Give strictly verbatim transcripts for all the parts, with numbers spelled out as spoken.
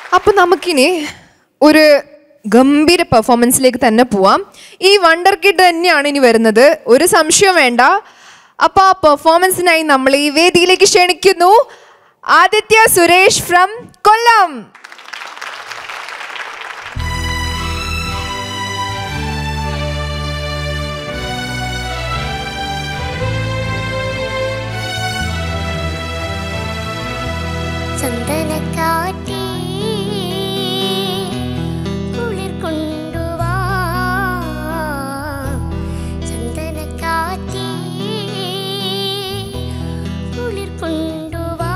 അപ്പോൾ നമുക്കിനി ഒരു ഗംഭീര പെർഫോമൻസിലേക്ക് തന്നെ പോവാം. ഈ വണ്ടർ കിഡ് തന്നെയാണ് ഇനി വരുന്നത്, ഒരു സംശയം വേണ്ട. അപ്പോൾ ആ പെർഫോമൻസിനായി നമ്മൾ ഈ വേദിയിലേക്ക് ക്ഷണിക്കുന്നു ആദിത്യ സുരേഷ് ഫ്രം കൊല്ലം. ചന്ദനക്കാറ്റേ കുളിർ കൊണ്ടുവാ, ചന്ദനക്കാറ്റേ കുളിർ കൊണ്ടുവാ.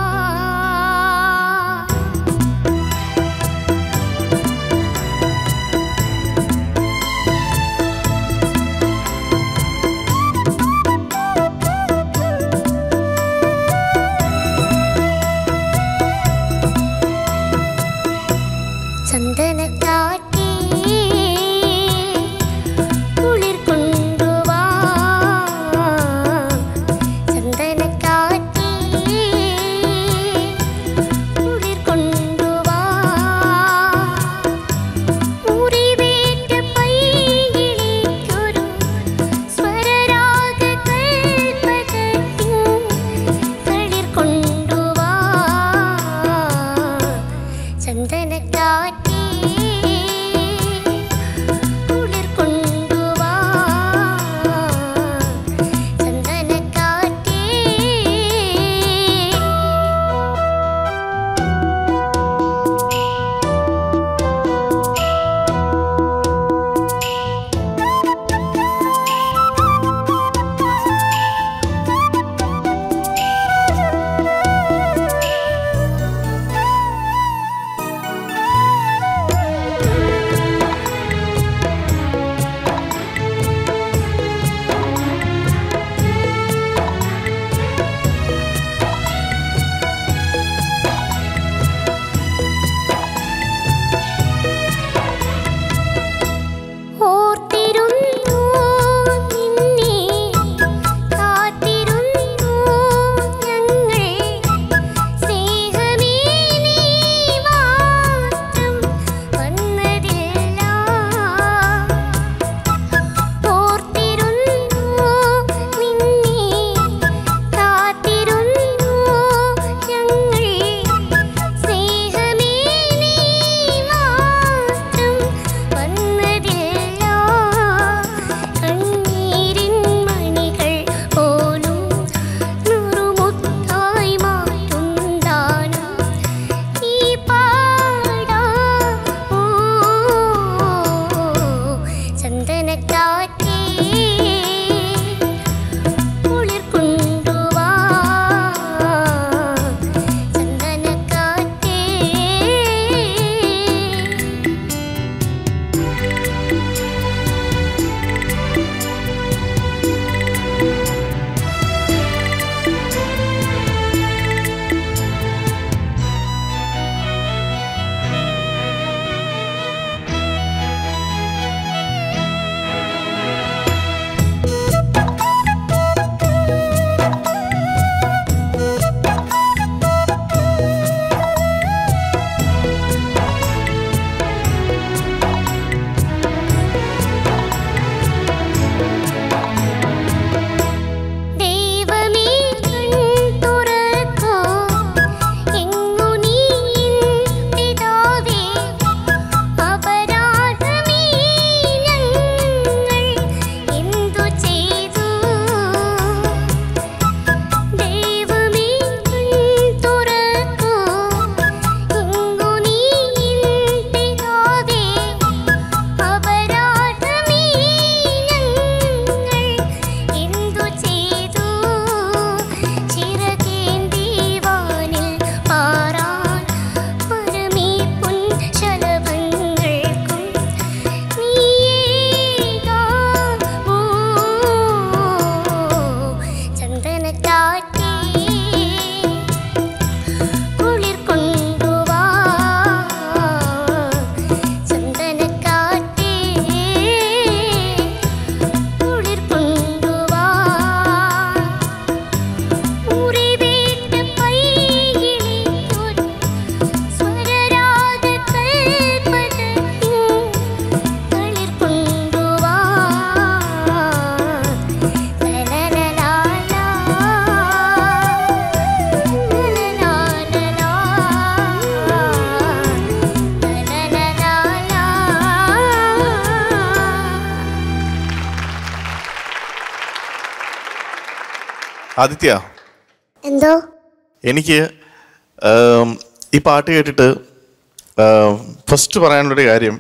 ആദിത്യ, എന്തോ എനിക്ക് ഈ പാട്ട് കേട്ടിട്ട് ഫസ്റ്റ് പറയാനുള്ളൊരു കാര്യം,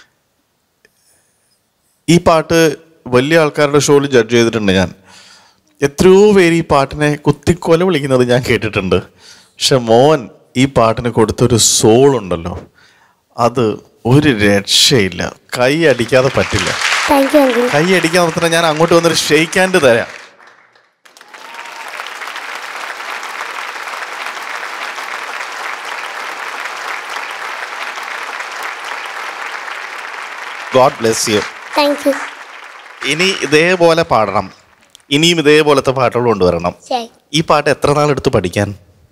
ഈ പാട്ട് വലിയ ആൾക്കാരുടെ ഷോയിൽ ജഡ്ജ് ചെയ്തിട്ടുണ്ട് ഞാൻ. എത്രയോ പേര് ഈ പാട്ടിനെ കുത്തിക്കൊല വിളിക്കുന്നത് ഞാൻ കേട്ടിട്ടുണ്ട്. പക്ഷെ മോൻ ഈ പാട്ടിന് കൊടുത്തൊരു സോൾ ഉണ്ടല്ലോ, അത് ഒരു രക്ഷയില്ല. കൈ അടിക്കാതെ പറ്റില്ല. കൈ അടിക്കാൻ മാത്രം ഞാൻ അങ്ങോട്ട് വന്നൊരു ഷെയ്ക്ക് ഹാൻഡ് തരാം. God bless you. Thank you. ഇനി ഇതേപോലെ പാടണം, ഇനിയും ഇതേപോലത്തെ പാട്ടുകൾ കൊണ്ടുവരണം. ഈ പാട്ട് എത്ര നാളെടുത്ത് പഠിക്കാൻ?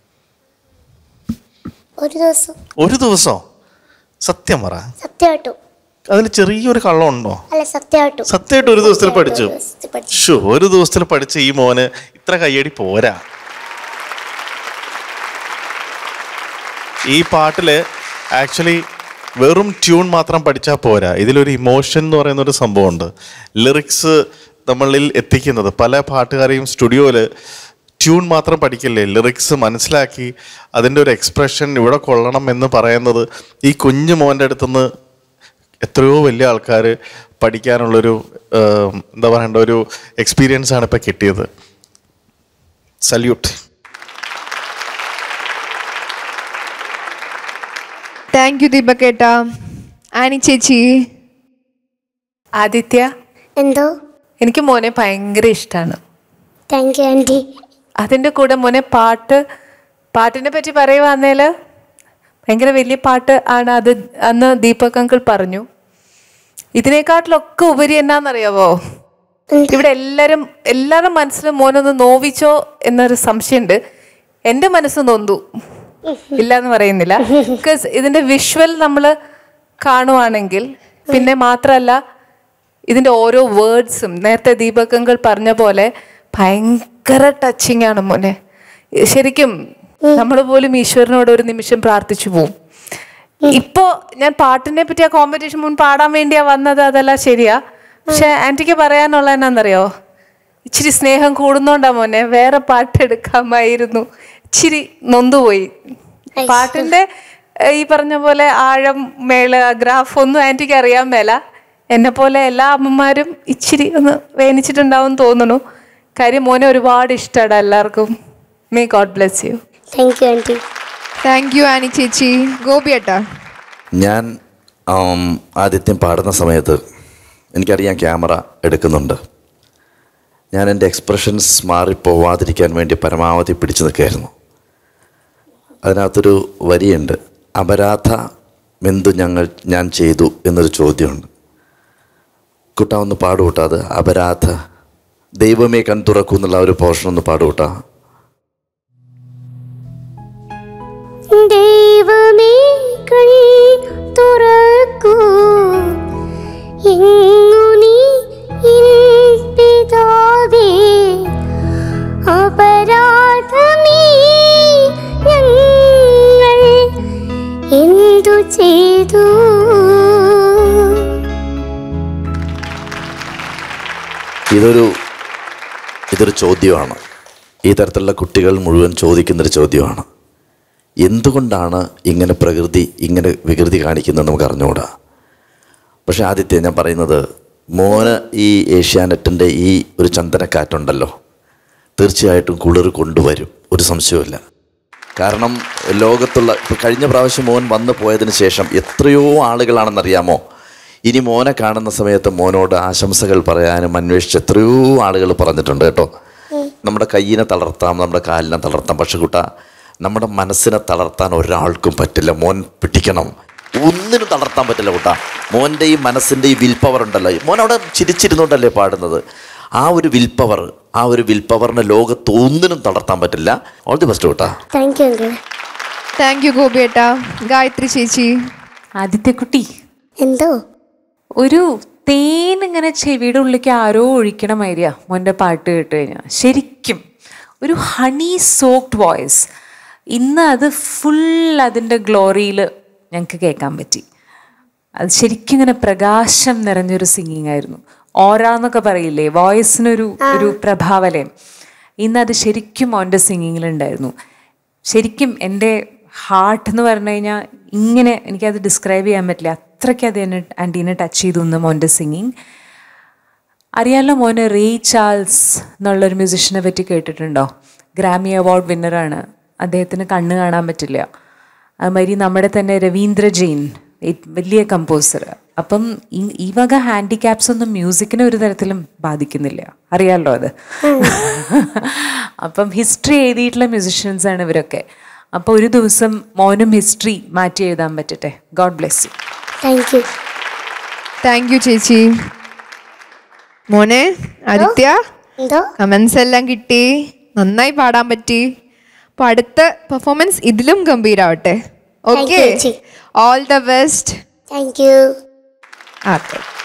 ഒരു ദിവസം. ഒരു ദിവസം? സത്യം പറ. സത്യമായിട്ടും. അതിൽ ചെറിയൊരു കള്ളമുണ്ടോ? അല്ല, സത്യമായിട്ടും. സത്യമായിട്ട് ഒരു ദിവസത്തിൽ പഠിച്ചു? ഷോ, ഒരു ദിവസത്തിൽ പഠിച്ച ഈ മോന് ഇത്ര കയ്യടി പോരാ. ഈ പാട്ടില് ആക്ച്വലി വെറും ട്യൂൺ മാത്രം പഠിച്ചാൽ പോരാ, ഇതിലൊരു ഇമോഷൻ എന്ന് പറയുന്ന ഒരു സംഭവമുണ്ട്. ലിറിക്സ് നമ്മളിൽ എത്തിക്കുന്നത്, പല പാട്ടുകാരെയും സ്റ്റുഡിയോയിൽ ട്യൂൺ മാത്രം പഠിക്കില്ലേ, ലിറിക്സ് മനസ്സിലാക്കി അതിൻ്റെ ഒരു എക്സ്പ്രഷൻ ഇവിടെ കൊള്ളണം എന്ന് പറയുന്നത് ഈ കുഞ്ഞു മോൻ്റെ അടുത്തുനിന്ന് എത്രയോ വലിയ ആൾക്കാർ പഠിക്കാനുള്ളൊരു എന്താ പറയണ്ട ഒരു എക്സ്പീരിയൻസ് ആണ് ഇപ്പം കിട്ടിയത്. സല്യൂട്ട്. താങ്ക് യു ദീപക്കേട്ടാ. ആനി ചേച്ചി. ആദിത്യ, എന്തോ എനിക്ക് മോനെ ഭയങ്കര ഇഷ്ടമാണ്. Thank you aunty. അതിൻ്റെ കൂടെ മോനെ പാട്ട് പാട്ടിനെ പറ്റി പറയുവാന്നേൽ ഭയങ്കര വലിയ പാട്ട് ആണ് അത്. അന്ന് ദീപക് അങ്കിൾ പറഞ്ഞു. ഇതിനേക്കാട്ടിലൊക്കെ ഉപരി എന്നാന്നറിയാവോ, ഇവിടെ എല്ലാവരും എല്ലാവരുടെ മനസ്സിലും മോനൊന്ന് നോവിച്ചോ എന്നൊരു സംശയമുണ്ട്. എൻ്റെ മനസ്സ് നൊന്തു, ഇല്ല എന്ന് പറയുന്നില്ല. ബിക്കോസ് ഇതിൻ്റെ വിഷ്വൽ നമ്മൾ കാണുവാണെങ്കിൽ, പിന്നെ മാത്രമല്ല ഇതിൻ്റെ ഓരോ വേർഡ്സും നേരത്തെ ദീപക് അങ്കിൾ പറഞ്ഞ പോലെ ഭയങ്കര ടച്ചിങ് ആണ് മോനെ. ശരിക്കും നമ്മൾ പോലും ഈശ്വരനോട് ഒരു നിമിഷം പ്രാർത്ഥിച്ചു പോവും. ഇപ്പോ ഞാൻ പാട്ടിനെ പറ്റി ആ കോമ്പറ്റീഷൻ മുൻ പാടാൻ വേണ്ടിയാ വന്നത്, അതെല്ലാം ശരിയാ. പക്ഷെ ആന്റിക്ക് പറയാനുള്ള എന്നാന്നറിയോ, ഇച്ചിരി സ്നേഹം കൂടുന്നോണ്ടാ മോനെ, വേറെ പാട്ട് എടുക്കാമായിരുന്നു. ഇച്ചിരി നൊന്തുപോയി. പാട്ടിന്റെ ഈ പറഞ്ഞ പോലെ ആഴം മേള ഗ്രാഫ് ഒന്നും ആന്റിക്ക് അറിയാൻ മേല. എന്നെ പോലെ എല്ലാ അമ്മമാരും ഇച്ചിരി ഒന്ന് വേദനിച്ചിട്ടുണ്ടാവും തോന്നുന്നു. കാര്യം മോനെ ഒരുപാട് ഇഷ്ടമാണ് എല്ലാവർക്കും. May God bless you. Thank you aunty. Thank you Annie ചേച്ചി. ഗോപിയേട്ടാ. ഞാൻ ആദിത്യം പാടുന്ന സമയത്ത് എനിക്കറിയാം ക്യാമറ എടുക്കുന്നുണ്ട്. ഞാൻ എൻ്റെ എക്സ്പ്രഷൻസ് മാറിപ്പോവാതിരിക്കാൻ വേണ്ടി പരമാവധി പിടിച്ചു നിൽക്കുകയായിരുന്നു. അതിനകത്തൊരു വരിയുണ്ട്, അപരാധ മെന്തു ഞങ്ങൾ ഞാൻ ചെയ്തു എന്നൊരു ചോദ്യമുണ്ട്. കുട്ടാ ഒന്ന് പാടുകൂട്ടാ, അത് അപരാധ ദൈവമേ കൺ തുറക്കൂ എന്നുള്ള ഒരു പോർഷൻ ഒന്ന് പാടുകൂട്ടാ. ദൈവമേ കൺ തുറക്കൂ, എങ്ങു നീ എൻ പിതാവേ, അപരാധമേ ഞങ്ങൾ എന്തു ചെയ്തു. ഇതൊരു ഇതൊരു ചോദ്യമാണ്. ഈ തരത്തിലുള്ള കുട്ടികൾ മുഴുവൻ ചോദിക്കുന്നൊരു ചോദ്യമാണ്. എന്തുകൊണ്ടാണ് ഇങ്ങനെ പ്രകൃതി ഇങ്ങനെ വികൃതി കാണിക്കുന്നത് നമുക്ക് അറിഞ്ഞുകൂടാ. പക്ഷേ ആദിത്യ, ഞാൻ പറയുന്നത് മോന് ഈ ഏഷ്യാനെറ്റിൻ്റെ ഈ ഒരു ചന്ദനക്കാറ്റുണ്ടല്ലോ, തീർച്ചയായിട്ടും കുളിർ കൊണ്ടുവരും, ഒരു സംശയവുമില്ല. കാരണം ലോകത്തുള്ള ഇപ്പോൾ കഴിഞ്ഞ പ്രാവശ്യം മോൻ വന്നു പോയതിന് ശേഷം എത്രയോ ആളുകളാണെന്നറിയാമോ ഇനി മോനെ കാണുന്ന സമയത്ത് മോനോട് ആശംസകൾ പറയാനും അന്വേഷിച്ച് എത്രയോ ആളുകൾ പറഞ്ഞിട്ടുണ്ട് കേട്ടോ. നമ്മുടെ കയ്യിനെ തളർത്താം, നമ്മുടെ കാലിനെ തളർത്താം, പക്ഷെ കൂട്ടാ നമ്മുടെ മനസ്സിനെ തളർത്താൻ ഒരാൾക്കും പറ്റില്ല. മോൻ പിടിക്കണം, ഒന്നിനും തളർത്താൻ പറ്റില്ല കൂട്ടാ. മോൻ്റെ ഈ മനസ്സിൻ്റെ ഈ വിൽ പവർ ഉണ്ടല്ലോ, മോൻ അവിടെ ചിരിച്ചിരുന്നുകൊണ്ടല്ലേ പാടുന്നത്. ആ ഒരു വിൽ പവർ, ആ ഒരു വിൽ പവറിനെ ലോകത്ത് ഒന്നിനും തളർത്താൻ പറ്റില്ല. ഓൾ ദി ബെസ്റ്റ് കൂട്ടാ. Thank you uncle. Thank you ഗോപിയേട്ടാ. ഗായത്രി ചേച്ചി. ആദിത്യക്കുട്ടി, എന്തോ ഒരു തേൻ ഇങ്ങനെ ചെവിയുടെ ഉള്ളിലേക്ക് ആരോ ഒഴിക്കണ മാതിരിയാ മോൻ്റെ പാട്ട് കേട്ട് കഴിഞ്ഞാൽ. ശരിക്കും ഒരു ഹണി സോക്ഡ് വോയിസ്. ഇന്ന് അത് ഫുൾ അതിൻ്റെ ഗ്ലോറിയിൽ ഞങ്ങൾക്ക് കേൾക്കാൻ പറ്റി. അത് ശരിക്കും ഇങ്ങനെ പ്രകാശം നിറഞ്ഞൊരു സിംഗിങ് ആയിരുന്നു. ഓറ എന്നൊക്കെ പറയില്ലേ, വോയിസിനൊരു ഒരു പ്രഭാവലയം. ഇന്ന് അത് ശരിക്കും മോൻ്റെ സിംഗിങ്ങിലുണ്ടായിരുന്നു. ശരിക്കും എൻ്റെ ഹാർട്ട് എന്ന് പറഞ്ഞു കഴിഞ്ഞാൽ ഇങ്ങനെ എനിക്കത് ഡിസ്ക്രൈബ് ചെയ്യാൻ പറ്റില്ല, അത്രയ്ക്ക് അത് എന്നെ ആൻറ്റീനെ ടച്ച് ചെയ്തു എന്ന് മോൻ്റെ സിംഗിങ്. അറിയാമല്ലോ മോന് റേ ചാൾസ് എന്നുള്ളൊരു മ്യൂസിഷ്യനെ പറ്റി കേട്ടിട്ടുണ്ടോ? ഗ്രാമി അവാർഡ് വിന്നറാണ്. അദ്ദേഹത്തിന് കണ്ണ് കാണാൻ പറ്റില്ല. അതുമാതിരി നമ്മുടെ തന്നെ രവീന്ദ്ര ജെയിൻ, വലിയ കമ്പോസർ. അപ്പം ഈ ഈ വക ഹാൻഡിക്യാപ്സ് ഒന്നും മ്യൂസിക്കിനെ ഒരു തരത്തിലും ബാധിക്കുന്നില്ല, അറിയാമല്ലോ അത്. അപ്പം ഹിസ്റ്ററി എഴുതിയിട്ടുള്ള മ്യൂസിഷ്യൻസാണ് ഇവരൊക്കെ. അപ്പോൾ ഒരു ദിവസം മോനും ഹിസ്റ്ററി മാറ്റി എഴുതാൻ പറ്റട്ടെ. God bless you. Thank you. Thank you ചേച്ചി. മോനെ ആദിത്യ, എന്തോ കമൻസ് എല്ലാം കിട്ടി, നന്നായി പാടാൻ പറ്റി. അപ്പൊ അടുത്ത പെർഫോമൻസ് ഇതിലും ഗംഭീരാവട്ടെ. ഓക്കെ, ചേച്ചി. All the best. Thank you. Okay.